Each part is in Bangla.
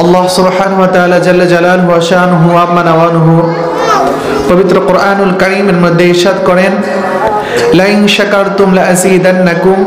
আল্লাহ সুবহানাহু ওয়া তাআলা জাল্লা জালালুহু ওয়া শানুহু ওয়া আম্মা নাওয়ানুহু পবিত্র কোরআনুল কারীমের মধ্যে ইরশাদ করেন, লা ইন শাকারতুম লা আযীদান্নাকুম,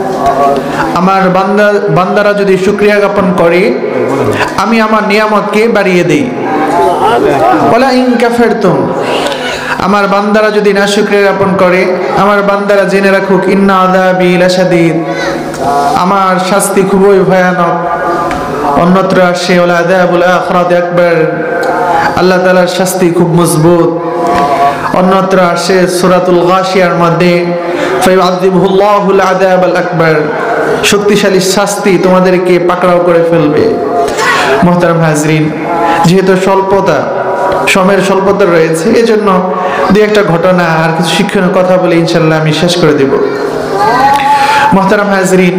আমার বান্দারা যদি শুকরিয়া জ্ঞাপন করে আমি আমার নিয়ামতকে বাড়িয়ে দেই। ওয়ালা ইন কাফারতুম, আমার বান্দারা যদি না শুকরিয়া জ্ঞাপন করে, আমার বান্দারা জেনে রাখুক, ইন্না আযাবি লাশাদীদ, আমার শাস্তি খুবই ভয়ানক। অন্যত্র আসে ওয়ালা আযাবুল আখিরাতি আকবার, আল্লাহ তাআলার শাস্তি খুব মজবুত। অন্যত্র আসে সূরাতুল গাশিয়ার মধ্যে, ফায়ুআযিবুহুল্লাহুল আযাবাল আকবার, শক্তিশালী শাস্তি তোমাদেরকে পাকড়াও করে ফেলবে। মুহতারাম হাজরিন, যেহেতু সময়ের স্বল্পতা রয়েছে, এজন্য দুই একটা ঘটনা আর কিছু শিক্ষণীয় কথা বলে ইনশাআল্লাহ আমি শেষ করে দেব। মুহতারাম হাজরিন,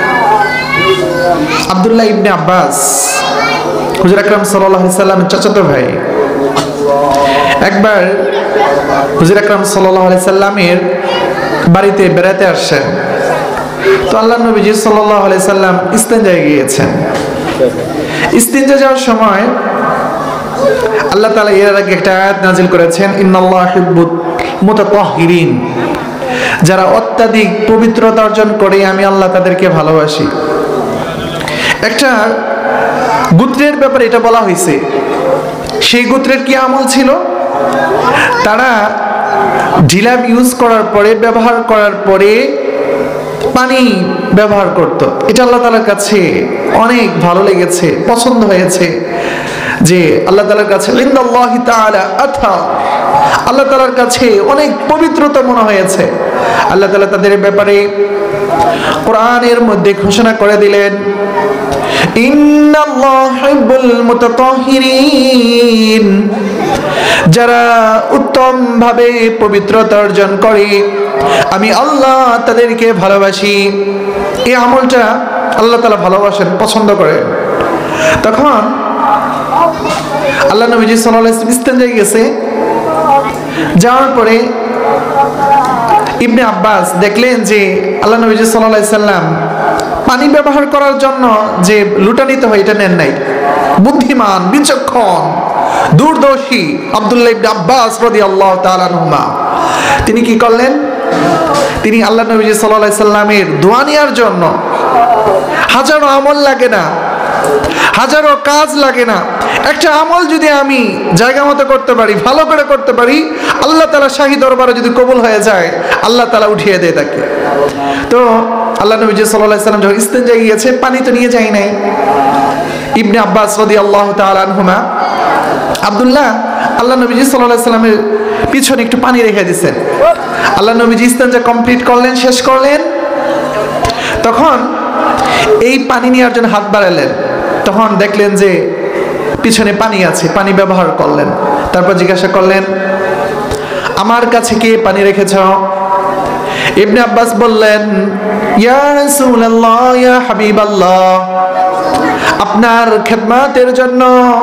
আব্দুল্লাহ ইবনে আব্বাস হুজুর আকরাম সাল্লাল্লাহু আলাইহি সাল্লামের চাচাতো ভাই, একবার হুজুর আকরাম সাল্লাল্লাহু আলাইহি সাল্লামের বাড়িতে বেড়াতে আসছেন। তো আল্লাহর নবী সাল্লাল্লাহু আলাইহি সাল্লাম ইস্তেঞ্জায় গিয়েছেন। ইস্তেঞ্জা যাওয়ার সময় আল্লাহ তাআলা এর আগে একটা আয়াত নাযিল করেছেন, ইন্নাল্লাহা ইউহিব্বুল মুতাতাহহিরিন, যারা অত্যাধিক পবিত্রতা অর্জন করে আমি আল্লাহ তাদেরকে ভালোবাসি। একটা গোত্রের ব্যাপারে এটা বলা হয়েছে। সেই গোত্রের কি আমল ছিল? তারা ঢিলাম ইউজ করার পরে, ব্যবহার করার পরে পানি ব্যবহার করত। এটা আল্লাহ তাআলার কাছে অনেক ভালো লেগেছে, পছন্দ হয়েছে, যে আল্লাহ তাআলার কাছে ইন্দাল্লাহি তাআলা আথা, আল্লাহ তাআলার কাছে অনেক পবিত্রতা মনে হয়েছে। আল্লাহ তাআলা তাদের ব্যাপারে কোরআনের মধ্যে ঘোষণা করে দিলেন, ইন্নাল্লাহা ইউহিব্বুল মুতাতাহহিরিন, যারা উত্তম ভাবে পবিত্রতা অর্জন করে আমি আল্লাহ তাদেরকে ভালোবাসি। এই আমলটা আল্লাহ তাআলা ভালোবাসেন, পছন্দ করেন। তখন আল্লাহ নবী সাল্লাল্লাহু আলাইহি ওয়াসাল্লাম ইস্তেঞ্জায় গেছে। যাওয়ার পরে ইবনে আব্বাস দেখলেন যে আল্লাহ নবী সাল্লাল্লাহু আলাইহি ওয়াসাল্লাম পানি ব্যবহার করার জন্য যে লুটা নিতে হয় এটা নেন নাই। বুদ্ধিমান, বিচক্ষণ, দূরদর্শী আব্দুল্লাহ ইবনে আব্বাস রাদিয়াল্লাহু তাআলা আনহুমা, তিনি কি করলেন? তিনি আল্লাহ নবী সাল্লাল্লাহু আলাইহি ওয়াসাল্লামের দোয়া নেওয়ার জন্য, হাজারো আমল লাগে না, হাজারো কাজ লাগে না, একটা আমল যদি আমি জায়গা মতো করতে পারি, ভালো করে করতে পারি, আল্লাহ তাআলা শাহী দরবারে যদি কবুল হয়ে যায়, আল্লাহ তাআলা উঠিয়ে দেয় তাকে। তো আল্লাহ নবী সাল্লাল্লাহু আলাইহি ওয়াসাল্লাম যখন ইস্তেঞ্জায় গিয়েছে, পানি তো নিয়ে যায় নাই। ইবনে আব্বাস রাদিয়াল্লাহু তাআলা আনহুমা, আব্দুল্লাহ আল্লাহ নবী সাল্লাল্লাহু আলাইহি ওয়াসাল্লামের পিছনে একটু পানি রেখে দিয়েছেন। আল্লাহ নবী ইস্তেঞ্জা কমপ্লিট করলেন, শেষ করলেন। তখন এই পানি নেওয়ার জন্য হাত বাড়ালেন। তখন দেখলেন যে পিছনে পানি আছে, পানি ব্যবহার করলেন। তারপর জিজ্ঞাসা করলেন, আমার কাছে কে পানি রেখেছ? ইবনে আব্বাস বললেন, ইয়া রাসূলুল্লাহ, ইয়া হাবিবাল্লাহ, আপনার খেদমতের জন্য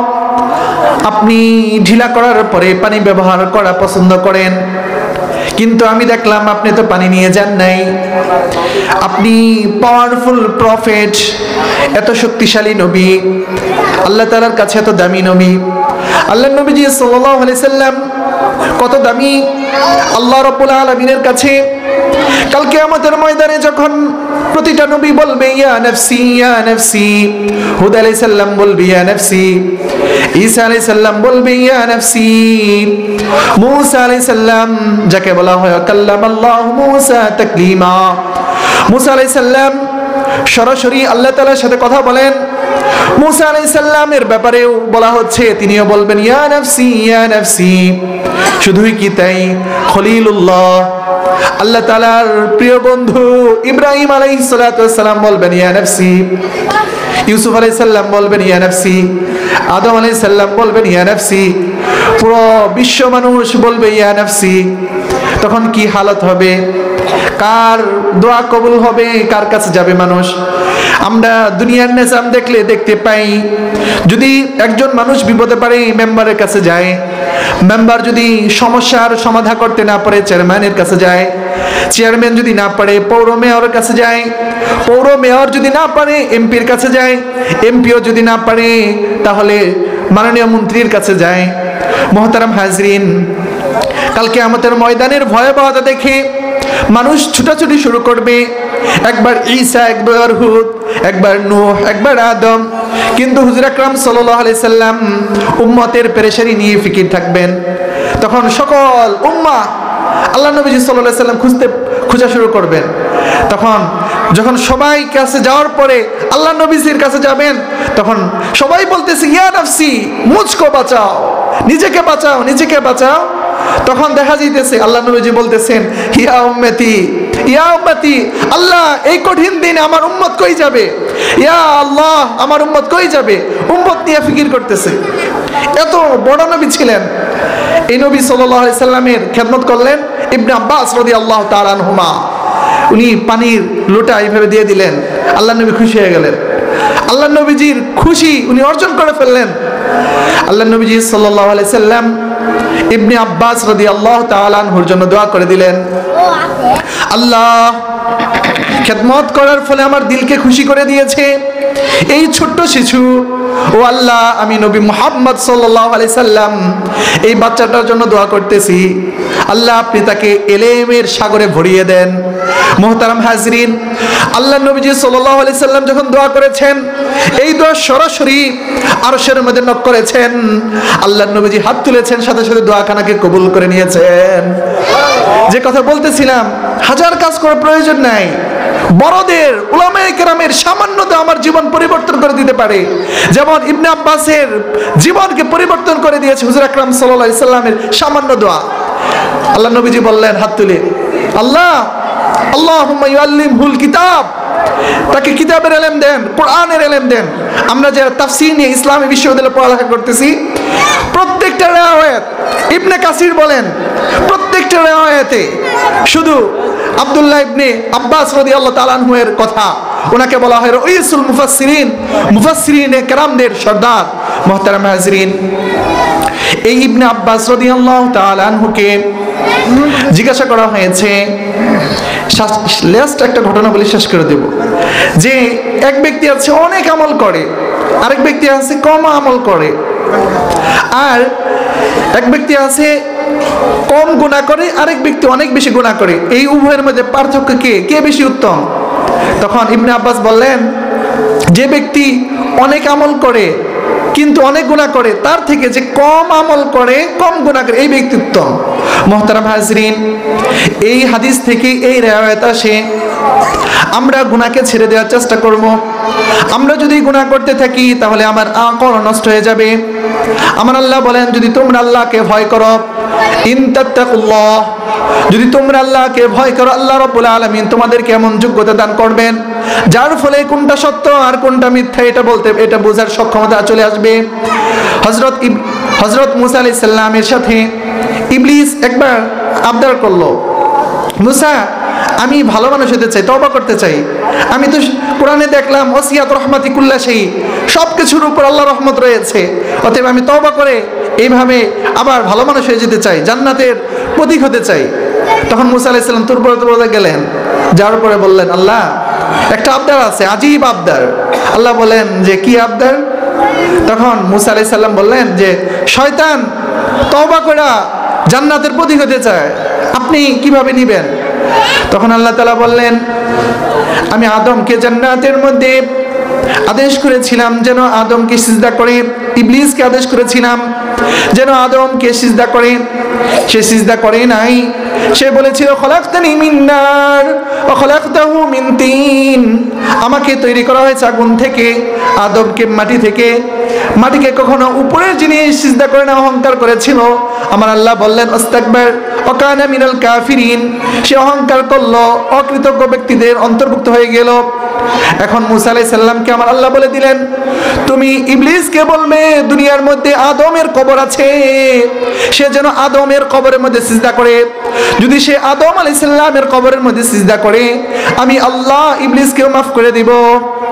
আপনি ঢিলা করার পরে পানি ব্যবহার করা পছন্দ করেন, কিন্তু আমি দেখলাম আপনি তো পানি নিয়ে যান নাই। আপনি পাওয়ারফুল প্রফেট, এত শক্তিশালী নবী, আল্লাহ তাআলার কাছে এত দামি নবী। আল্লাহ নবীজি সাল্লাল্লাহু আলাইহি সাল্লাম কত দামি আল্লাহ রাব্বুল আলামিনের কাছে। কাল কিয়ামতের ময়দানে যখন প্রতিটা নবী বলবে ইয়া নাফসি ইয়া নাফসি, হুদ আলাইহিস সালাম বলবে ইয়া নাফসি, ঈসা আলাইহিস সালাম বলবে ইয়া নাফসি, মূসা আলাইহিস সালাম যাকে বলা হয় কাল্লামাল্লাহু মূসা তাকলিমা, মূসা আলাইহিস সালাম সরাসরি আল্লাহ তাআলার সাথে কথা বলেন। মূসা আলাইহিস সালামের ব্যাপারেও বলা হচ্ছে, তিনিও বলবেন ইয়া নাফসি ইয়া নাফসি। শুধুই কি তাই, খলিলুল্লাহ আল্লাহ তাআলার প্রিয় বন্ধু ইব্রাহিম আলাইহিস সালাতু ওয়াস সালাম বলবেন ইয়া নাফসি, ইউসুফ আলাইহিস সালাম বলবেন ইয়া নাফসি, আদম আলাইহিস সালাম বলবেন ইয়া নাফসি, পুরো বিশ্ব মানুষ বলবে ইয়া নাফসি। তখন কি হালত হবে? কার দোয়া কবুল হবে? কার কাছে যাবে মানুষ? আমরা দুনিয়ার নিজাম দেখলে দেখতে পাই, যদি একজন মানুষ বিপদে পড়ে মেম্বারের কাছে যায়, মেম্বার যদি সমস্যার সমাধান করতে না পারে চেয়ারম্যানের কাছে যায়, চেয়ারম্যান যদি না পারে পৌর মেয়রের কাছে যায়, পৌর মেয়র যদি না পারে এমপির কাছে যায়, এমপিও যদি না পারে তাহলে মাননীয় মন্ত্রীর কাছে যায়। মোহতারাম হাজরিন, কালকে আমাদের ময়দানের ভয়াবহতা দেখে মানুষ ছুটাছুটি শুরু করবে, একবার ঈসা, একবার হুদ, একবার নূহ, একবার আদম। কিন্তু হুজুর আকরাম সাল্লাল্লাহু আলাইহি সাল্লাম উম্মতের পেরেশানি নিয়ে ফিকির থাকবেন। তখন সকল উম্মাহ আল্লাহ নবী সাল্লাল্লাহু আলাইহি সাল্লাম খোঁজা শুরু করবেন। যখন সবাই কাছে যাওয়ার পরে আল্লাহ নবীজির কাছে যাবেন, তখন সবাই বলতেছে ইয়া নাফসি, মুঝকো বাঁচাও, নিজেকে বাঁচাও, নিজেকে বাঁচাও। তখন দেখা যাইতেছে আল্লাহ নবীজি বলতেছেন ইয়া উম্মতি, ইয়া উম্মতি, আল্লাহ এই কঠিন দিনে আমার উম্মত কই যাবে, ইয়া আল্লাহ আমার উম্মত কই যাবে, উম্মত নিয়ে ফিকির করতেছে। এত বড় নবী ছিলেন। এই নবী সাল্লাল্লাহু আলাইহি সাল্লামের খেদমত করলেন ইবনে আব্বাস রাদিয়াল্লাহু তাআলা আনহুমা। উনি পানির লোটা এইভাবে দিয়ে দিলেন, আল্লাহ নবী খুশি হয়ে গেলেন। আল্লাহ নবীজির খুশি উনি অর্জন করে ফেললেন। আল্লাহ নবীজি সাল্লাল্লাহু আলাইহি সাল্লাম ইবনে আব্বাস রাদিয়াল্লাহু তাআলা আনহুর জন্য দোয়া করে দিলেন, আল্লাহ খেদমত করার ফলে আমার দিলকে খুশি করে দিয়েছে এই ছোট্ট শিশু। ও আল্লাহ, আমি নবী মুহাম্মদ সাল্লাল্লাহু আলাইহি সাল্লাম এই বাচ্চাটার জন্য দোয়া করতেছি, আল্লাহ আপনি তাকে ইলমের সাগরে ভরিয়ে দেন। মুহতারাম হাজরিন, আল্লাহ নবীজি সাল্লাল্লাহু আলাইহি সাল্লাম যখন দোয়া করেছেন, এই দোয়া সরাসরি আরশের মধ্যে নক করেছেন। আল্লাহ নবীজি হাত তুলেছেন, সাথে সাথে দোয়াখানাকে কবুল করে নিয়েছেন। যে কথা বলতেছিলাম, হাজার কাজ করার প্রয়োজন নাই। বড়দের উলামায়ে কেরামের সামান্য দোয়া আমার জীবন পরিবর্তন করে দিতে পারে। যেমন ইবনে আব্বাসের জীবনকে পরিবর্তন করে দিয়েছে হুজুর আকরাম সাল্লাল্লাহু আলাইহি সাল্লামের সামান্য দোয়া। আল্লাহ নবীজি বললেন হাত তুলে, আল্লাহ আল্লাহুম্মা ইউআল্লিমহুল কিতাব, তাকে কিতাবের ইলম দেন, কোরআনের ইলম দেন। আমরা যারা তাফসীর নিয়ে ইসলামী বিশ্ববিদ্যালয়ে পড়ালেখা করতেছি, প্রত্যেকটা রিওয়ায়াত ইবনে কাসির বলেন, প্রত্যেকটা রিওয়ায়াতে শুধু আব্দুল্লাহ ইবনে আব্বাস রাদিয়াল্লাহু তাআলা আনহু এর কথা, ওনাকে বলা হয় রাইসুল মুফাসসিরিন, মুফাসসিরিনে কেরামদের সর্দার। মুহতারাম হাজরিন, এই ইবনে আব্বাস রাদিয়াল্লাহু তাআলা আনহুকে জিজ্ঞাসা করা হয়েছে, লাস্ট একটা ঘটনা বলে শেষ করে দেব, যে এক ব্যক্তি আছে অনেক আমল করে, আরেক ব্যক্তি আছে কম আমল করে, আর এক ব্যক্তি আছে কম গুনাহ করে, আরেক ব্যক্তি অনেক বেশি গুনাহ করে। এই উভয়ের মধ্যে পার্থক্য কে বেশি উত্তম? তখন ইবনে আব্বাস বললেন, যে ব্যক্তি অনেক আমল করে কিন্তু অনেক গুনাহ করে, তার থেকে যে কম আমল করে কম গুনাহ করে, এই ব্যক্তি উত্তম। মুহতারাম হাজরিন, এই হাদিস থেকে এই রিওয়ায়াত আসে, আমরা গুনাহকে ছেড়ে দেওয়ার চেষ্টা করব। আমরা যদি গুনাহ করতে থাকি তাহলে আমার আকল নষ্ট হয়ে যাবে। আমার আল্লাহ বলেন, যদি তোমরা আল্লাহকে ভয় করো, ইন তাত্তাকুল্লাহ, যদি তোমরা আল্লাহকে ভয় করো, আল্লাহ রাব্বুল আলামিন তোমাদেরকে এমন যোগ্যতা দান করবেন যার ফলে কোনটা সত্য আর কোনটা মিথ্যা এটা বোঝার সক্ষমতা চলে আসবে। হযরত মুসা আলাইহিস সালামের সাথে ইবলিস একবার আবদার করলো, মুসা আমি ভালো মানুষ হতে চাই, তওবা করতে চাই, আমি তো কোরআনে দেখলাম ওয়াসিয়াত রাহমাতি কুল্লা শাই, সব কিছুর উপর আল্লাহর রহমত রয়েছে, অতএব আমি তওবা করে এইভাবে আবার ভালো মানুষ হয়ে যেতে চাই, জান্নাতের প্রতীক হতে চাই। তখন মুসা আলাইহিস সালাম তুরবরে গেলেন, যাওয়ার পরে বললেন, আল্লাহ একটা আবদার আছে, আজীব আবদার। আল্লাহ বলেন যে কি আবদার? তখন মুসা আলাইহিস সালাম বললেন যে শয়তান তওবা করে জান্নাতের প্রতীক হতে চায়, আপনি কিভাবে নিবেন? তখন আল্লাহ তাআলা বললেন, আমি আদমকে জান্নাতের মধ্যে আদেশ করেছিলাম যেন আদমকে সিজদা করে, ইবলিসকে আদেশ করেছিলাম যেন আদমকে সিজদা করে, সে সিজদা করে নাই। সে বলেছিল খলাকতানি মিন নার ওয়া খলাকতাহু মিন তিন, আমাকে তৈরি করা হয়েছে আগুন থেকে, আদমকে মাটি থেকে। মাটিকে কখনো উপরের জিনিস সিজদা করে না, অহংকার করেছিল। আমার আল্লাহ বললেন আস্তাকবার ওয়া কানা মিনাল কাফিরিন, সে অহংকার করলো, অকৃতজ্ঞ ব্যক্তিদের অন্তর্ভুক্ত হয়ে গেল। এখন মুসা আলাইহিস সালামকে আমার আল্লাহ বলে দিলেন, তুমি ইবলিসকে বলবে দুনিয়ার মধ্যে আদমের কবর আছে, সে যেন আদমের কবরের মধ্যে সিজদা করে। যদি সে আদম আলাইহিস সালামের কবরের মধ্যে সিজদা করে, আমি আল্লাহ ইবলিসকেও মাফ করে দিব।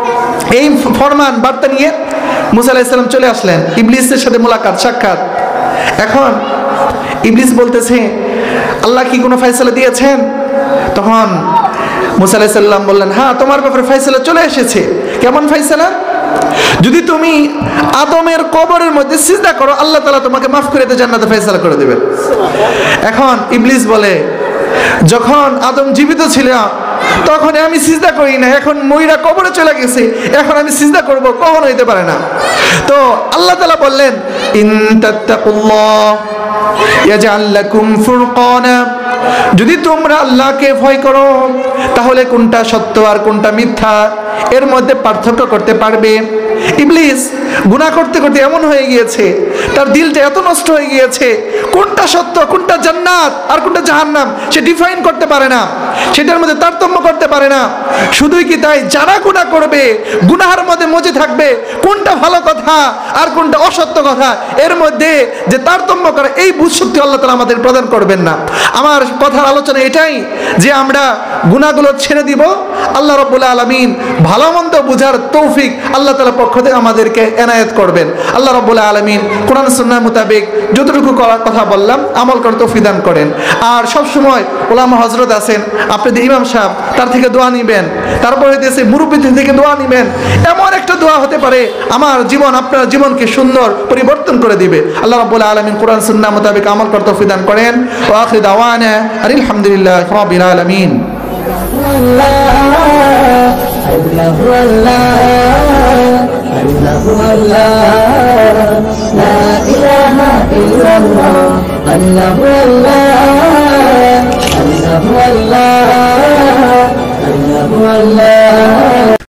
এই ফরমান বার্তা নিয়ে মুসা আলাইহিস সালাম চলে আসলেন, ইবলিসের সাথে মোলাকাত সাক্ষাৎ। এখন ইবলিস বলতেছে, আল্লাহ কি কোনো ফয়সালা দিয়েছেন? তখন মুসা আলাইহিস সালাম বললেন, হ্যাঁ, তোমার ব্যাপারে ফয়সালা চলে এসেছে। কেমন ফয়সালা? যদি তুমি আদমের কবরের মধ্যে সিজদা করো, আল্লাহ তাআলা তোমাকে মাফ করে দিয়ে জান্নাতে ফয়সালা করে দেবেন। এখন ইবলিস বলে, যখন আদম জীবিত ছিল তখন আমি সিজদা করি না, এখন মইরা কবরে চলে গেছে, এখন আমি সিজদা করব, কখনো হইতে পারে না। তো আল্লাহ তাআলা বললেন, ইন তাত্তাকুল্লাহ ইয়াজআল লাকুম ফুরকানা, যদি তোমরা আল্লাহকে ভয় করো তাহলে কোনটা সত্য আর কোনটা মিথ্যা এর মধ্যে পার্থক্য করতে পারবে। ইবলিস গুনাহ করতে করতে এমন হয়ে গিয়েছে, তার দিলটা এত নষ্ট হয়ে গিয়েছে, কোনটা সত্য কোনটা জান্নাত আর কোনটা জাহান্নাম সে ডিফাইন করতে পারে না, সেটার মধ্যে তারতম্য করতে পারে না। শুধুই কি তাই, যারা গুনাহ করবে গুনাহের মধ্যে মজে থাকবে, কোনটা ভালো কথা আর কোনটা অসত্য কথা এর মধ্যে যে তারতম্য করে, এই বুঝশক্তি আল্লাহ তাআলা আমাদের প্রদান করবেন না। আমার কথার আলোচনা এটাই যে আমরা গুনাহগুলো ছেড়ে দিব, আল্লাহ রাব্বুল আলামিন ভালো মন্দ বুঝার তৌফিক আল্লাহ তাআলা পক্ষ থেকে আমাদেরকে এনায়েত করবেন। আল্লাহ রাব্বুল আলামিন কোরআন সুন্নাহ মোতাবেক যতটুকু কথা বললাম আমল করতে তৌফিক দান করেন। আর সব সময় ওলামা হযরত আছেন, আপনাদের ইমাম সাহেব, তার থেকে দোয়া নেবেন, তারপরে দেশে মুরব্বী থেকে দোয়া নেবেন। এমন একটা দোয়া হতে পারে আমার জীবন আপনার জীবনকে সুন্দর পরিবর্তন করে দিবে। আল্লাহ রাব্বুল আলামিন কোরআন সুন্নাহ মোতাবেক আমল করতে তৌফিক দান করেন। ওয়া আখিরু দাওয়ানা আলহামদুলিল্লাহি রাব্বিল আলামিন। Allah